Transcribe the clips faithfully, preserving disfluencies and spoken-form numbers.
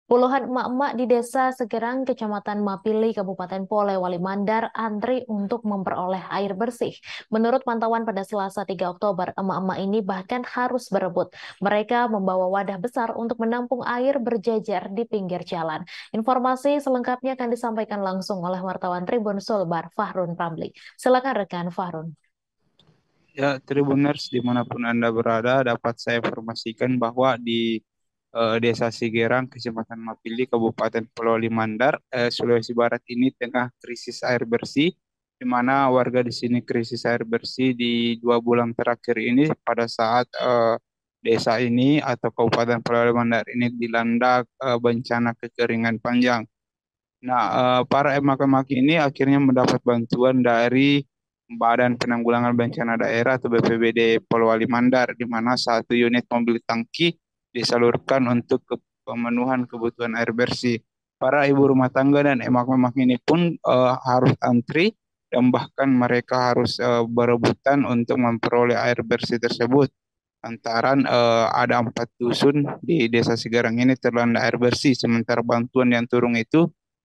Puluhan emak-emak di Desa Segerang, Kecamatan Mapili, Kabupaten Polewali Mandar antri untuk memperoleh air bersih. Menurut pantauan pada Selasa tiga Oktober, emak-emak ini bahkan harus berebut. Mereka membawa wadah besar untuk menampung air berjejer di pinggir jalan. Informasi selengkapnya akan disampaikan langsung oleh wartawan Tribun Sulbar, Fahrun Ramli. Silakan rekan Fahrun. Ya, Tribuners dimanapun Anda berada, dapat saya informasikan bahwa di eh, Desa Sigerang, Kecamatan Mapili, Kabupaten Polewali Mandar, eh, Sulawesi Barat ini tengah krisis air bersih, di mana warga di sini krisis air bersih di dua bulan terakhir ini pada saat eh, desa ini atau Kabupaten Polewali Mandar ini dilanda eh, bencana kekeringan panjang. Nah, eh, para emak-emak ini akhirnya mendapat bantuan dari Badan Penanggulangan Bencana Daerah atau B P B D Polewali Mandar, di mana satu unit mobil tangki disalurkan untuk ke pemenuhan kebutuhan air bersih. Para ibu rumah tangga dan emak-emak ini pun eh, harus antri dan bahkan mereka harus eh, berebutan untuk memperoleh air bersih tersebut. Lantaran eh, ada empat dusun di Desa Sigarang ini terlanda air bersih, sementara bantuan yang turun itu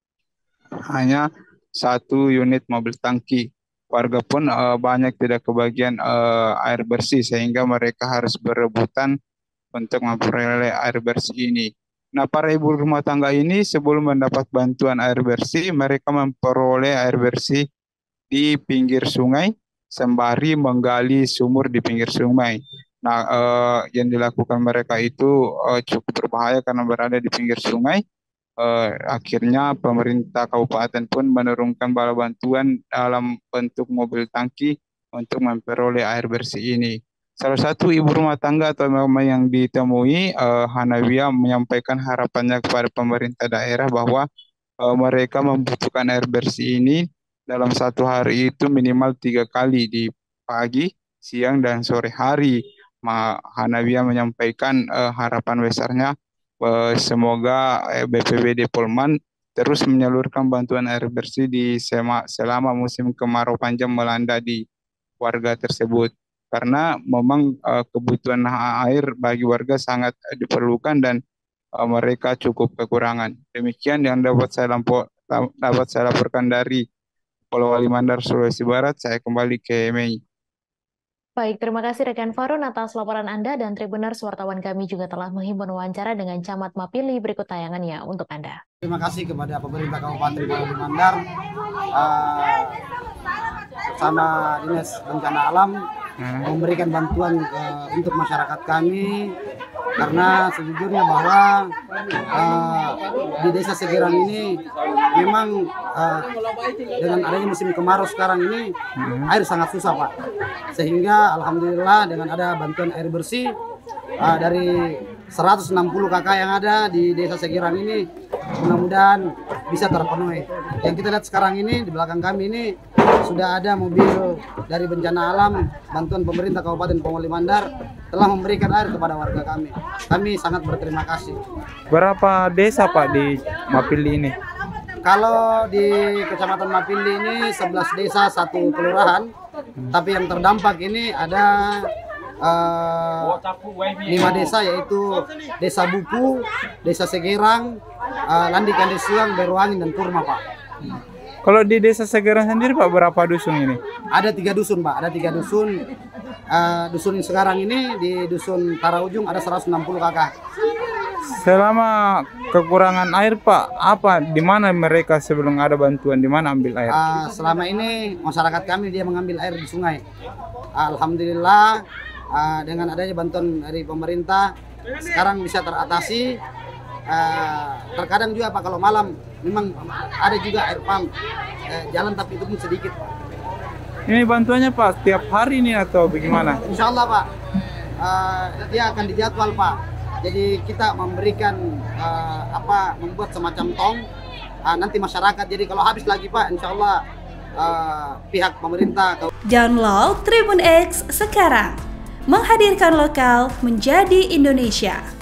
hanya satu unit mobil tangki. Warga pun eh, banyak tidak kebagian eh, air bersih sehingga mereka harus berebutan untuk memperoleh air bersih ini. Nah, para ibu rumah tangga ini sebelum mendapat bantuan air bersih, mereka memperoleh air bersih di pinggir sungai sembari menggali sumur di pinggir sungai. Nah, eh, yang dilakukan mereka itu eh, cukup berbahaya karena berada di pinggir sungai. Eh, akhirnya pemerintah kabupaten pun menurunkan bala bantuan dalam bentuk mobil tangki untuk memperoleh air bersih ini. Salah satu ibu rumah tangga atau mama yang ditemui, eh, Hanawia, menyampaikan harapannya kepada pemerintah daerah bahwa eh, mereka membutuhkan air bersih ini dalam satu hari itu minimal tiga kali di pagi, siang, dan sore hari. Ma Hanawia menyampaikan eh, harapan besarnya eh, semoga eh, B P B D Polman terus menyalurkan bantuan air bersih di sema, selama musim kemarau panjang melanda di warga tersebut. Karena memang eh, kebutuhan air bagi warga sangat eh, diperlukan dan eh, mereka cukup kekurangan. Demikian yang dapat saya lampu, dapat saya laporkan dari Polewali Mandar, Sulawesi Barat. Saya kembali ke Mei. Baik, terima kasih rekan Farun atas laporan Anda dan Tribuners wartawan kami juga telah menghimpun wawancara dengan Camat Mapili berikut tayangannya untuk Anda. Terima kasih kepada pemerintah Kabupaten Polewali Mandar uh, sama Dinas Bencana Alam hmm. memberikan bantuan uh, untuk masyarakat kami, karena sejujurnya bahwa uh, di Desa Segerang ini memang uh, dengan adanya musim kemarau sekarang ini hmm. air sangat susah, Pak. Sehingga alhamdulillah dengan ada bantuan air bersih uh, dari seratus enam puluh kakak yang ada di Desa Segerang ini mudah-mudahan bisa terpenuhi. Yang kita lihat sekarang ini di belakang kami ini sudah ada mobil dari bencana alam bantuan pemerintah Kabupaten Polewali Mandar telah memberikan air kepada warga kami. Kami sangat berterima kasih. Berapa desa Pak di Mapili ini? Kalau di Kecamatan Mapili ini sebelas desa, satu kelurahan. Hmm. Tapi yang terdampak ini ada uh, lima desa, yaitu Desa Buku, Desa Segerang, uh, Landi Kandisuang, Beruangin, dan Kurma, Pak. Hmm. Kalau di Desa Segerang sendiri Pak, berapa dusun ini? Ada tiga dusun, Pak. Ada tiga dusun. Uh, dusun sekarang ini di Dusun Taraujung ada seratus enam puluh kakak. Selama kekurangan air Pak, apa di mana mereka sebelum ada bantuan, di mana ambil air? Uh, selama ini masyarakat kami dia mengambil air di sungai. Alhamdulillah uh, dengan adanya bantuan dari pemerintah sekarang bisa teratasi. Uh, terkadang juga Pak kalau malam memang ada juga air pump uh, jalan, tapi itu pun sedikit. Ini bantuannya Pak setiap hari ini atau bagaimana? Insya Allah Pak, uh, dia akan dijadwal Pak. Jadi kita memberikan uh, apa membuat semacam tong uh, nanti masyarakat. Jadi kalau habis lagi Pak, insya Allah uh, pihak pemerintah. Download Tribun X sekarang, menghadirkan lokal menjadi Indonesia.